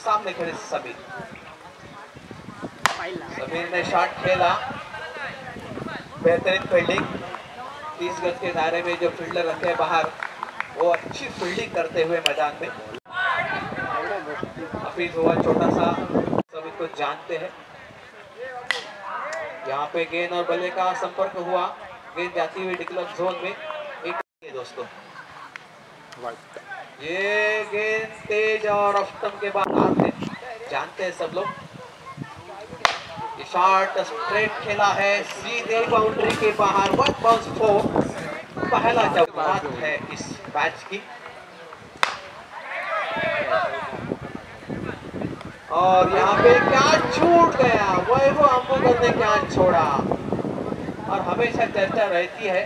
सामने खड़े समीर ने शॉट खेला, बेहतरीन फील्डिंग। 30 गज के दायरे में जो फील्डर रखे बाहर वो अच्छी फील्डिंग करते हुए मैदान में। हफीज हुआ छोटा सा, सब इसको जानते हैं। यहाँ पे गेंद और बल्ले का संपर्क हुआ, गेंद जाती हुई डिक्लर जोन में। एक दोस्तों ये गेंद तेज और ऑफ स्टंप के बाद जानते हैं सब लोग। ये शॉट स्ट्रेट खेला है, सीधे बाउंड्री के बाहर। 1 बाउंस 4, पहला जवाब है इस मैच की। और यहाँ पे क्या छूट गया, वैभव अंबुकर ने क्या छोड़ा। और हमेशा चर्चा रहती है,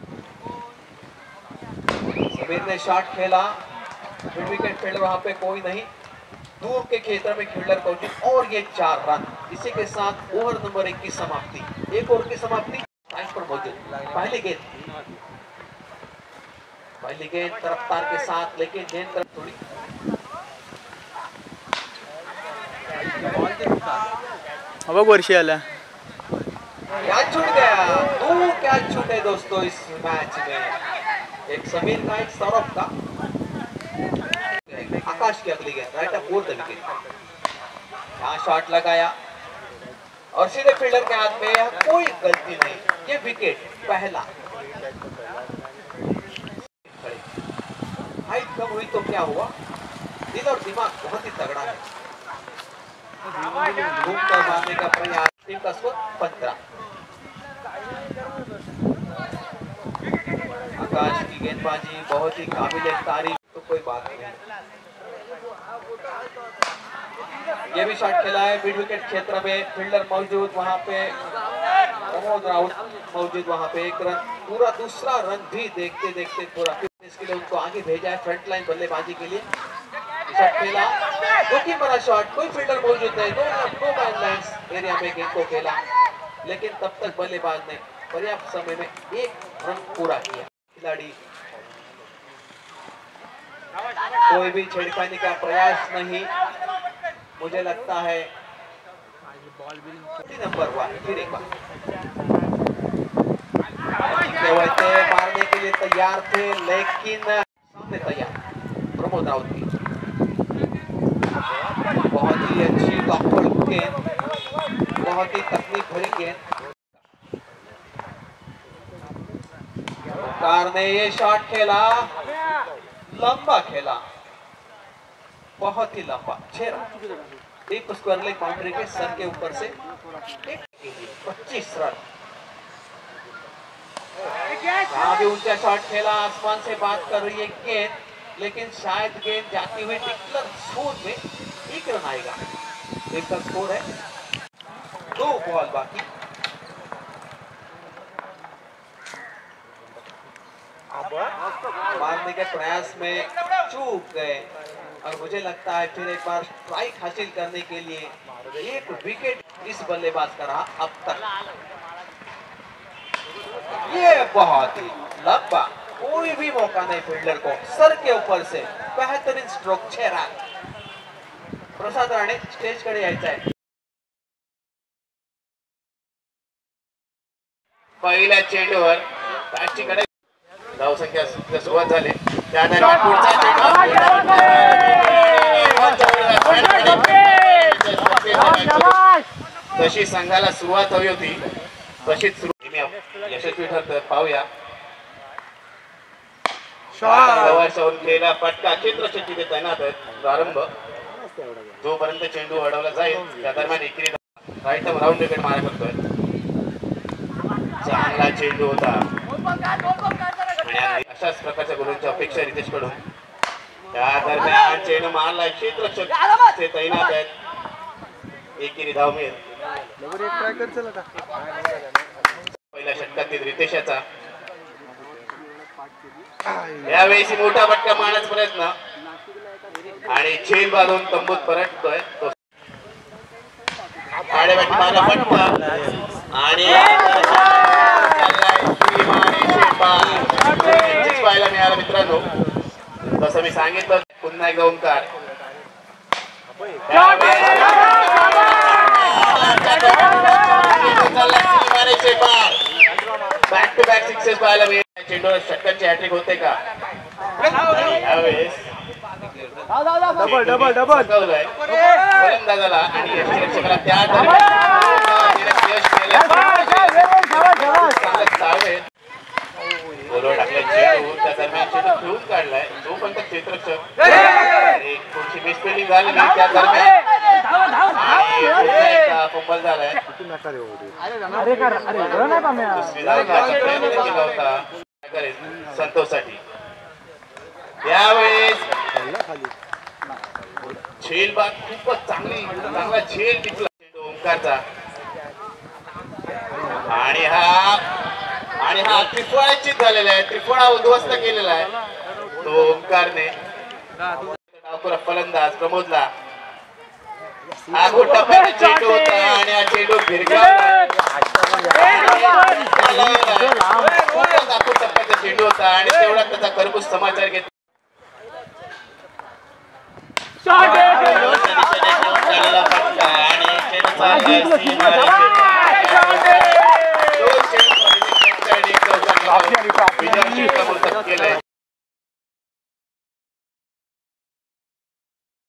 समीर ने शॉट खेला, मिड विकेट फील्डर वहां पे कोई नहीं, दूर के क्षेत्र में फील्डर कोचिंग, और ये 4 रन। इसी के साथ ओवर नंबर 1 की समाप्ति। एक ओवर की समाप्ति टाइम पर मौजूद। पहली गेंद तरफदार के साथ, लेकिन गेंद तरफ थोड़ी अब वर्षी आला क्या छूट गया, 2 क्या छूटे दोस्तों इस मैच में। एक समीर का, एक सौरभ का। आकाश की अगली गेंद राइट ऑफ फोर्थ विकेट। यहाँ शॉट लगाया और सीधे फील्डर के हाथ में, कोई गलती नहीं, ये विकेट पहला। हाइट कम हुई तो क्या हुआ, दिल और दिमाग बहुत ही तगड़ा है। घूम कर मारने का प्रयास, टीम का स्कोर 15। आकाश की गेंदबाजी बहुत ही काबिल तारीफ, तो कोई बात नहीं। ये भी शॉट खेला है मिड विकेट क्षेत्र में, फील्डर मौजूद वहां पे, प्रमोद राउत मौजूद वहां पे। 1 रन, पूरा दूसरा रन भी देखते देखते पूरा इसके लिए उनको आगे भेजा है फ्रंट लाइन बल्लेबाजी के लिए। शॉट खेला, जोखिम भरा शॉट, कोई फील्डर मौजूद नहीं, नो मैन लाइंस एरिया में गेंद को खेला, लेकिन तब तक बल्लेबाज ने पर्याप्त समय में 1 रन पूरा किया। खिलाड़ी कोई भी छेड़खानी का प्रयास नहीं, मुझे लगता है नंबर 1। फिर एक बार मारने के लिए तैयार थे, लेकिन सामने तैयार प्रमोद राउत की बहुत ही अच्छी टॉपर गेंद, बहुत ही तकनीक भरी गेंद। ओंकार ने ये शॉट खेला, लंबा खेला, बहुत ही लंबा, 6 रन। एक स्क्वायर लेग बाउंड्री के सर के ऊपर से 25 रन। यहाँ भी ऊंचा शॉट खेला, आसमान से बात कर रही है गेंद, लेकिन शायद गेंद जाती हुई डिक्लर जोन में 1 रन आएगा। इसका स्कोर है 2 बॉल बाकी। मारने के प्रयास में चूक गए, और मुझे लगता है फिर एक बार स्ट्राइक हासिल करने के लिए 1 विकेट इस बल्लेबाज का रहा अब तक। ये बहुत ही लंबा, कोई भी मौका नहीं फील्डर को, सर के ऊपर से बेहतरीन stroke, 6 run. Prasad Rane stage कडे यायचं आहे। पहिल्या चेंडूवर बॅटचीकडे धावसंख्या सुरुवात झाली, त्या दरम्यान पुढचा चेंडू जशी संघाला सुरुवात हवी होती तशीच यशस्वी ठरत। पाहूया केला फटका, क्षेत्ररक्षक तिथे तैनात आहेत। प्रारंभ जोपर्यंत चेंडू अडवला जाईल त्या दरम्यान एकेरी राईट राऊंड विकेट मारा करतोय। चांगला चेंडू होता आणि अशाच प्रकारच्या गोलांची अपेक्षा रितेश कडून। त्या दरम्यान चेंडू मारला, क्षेत्ररक्षक ते तैनात आहेत। एकेरी धाव मिळेल। पहिल्या षटकातील रितेशाचा यावेळी मोठा फटका मारण्याचा प्रयत्न आणि झेल बांधून तंबूत परततोय तो। आडेबॅट मारला फटका आणि पाहायला मिळाला मित्रांनो। तसं मी सांगितलं, पुन्हा एकदा ओंकार जोरदार सिक्सेस पाहायला मिळेल. चेंडूवर षटकांची हॅट्रिक होते का यावेळेस फलंदाजाला आणि यष्टिरक्षकाला त्या बरोबर टाकलाय चेंडू. त्या दरम्यान चेंडू खेळून काढलाय जोपर्यंत क्षेत्ररक्षक थोडीशी मिसफिल्डिंग झालेली त्या दरम्यान फंबल झालाय. प्रयत्न केला होता संतोषसाठी. यावेळेस झेल बाद खूपच चांगला झेल टिकला चेंडू ओंकारचा आणि हा त्रिफळाचित झालेला आहे. त्रिफळा उद्ध्वस्त केलेला आहे तो ओंकारने. डावखुरा फलंदाज प्रमोदला टप्प्याने चेंडू होता आणि हा चेंडू भिरकावला. टप्प्याचा चेंडू होता आणि तेवढा त्याचा खरपूस समाचार घेतला. केलंय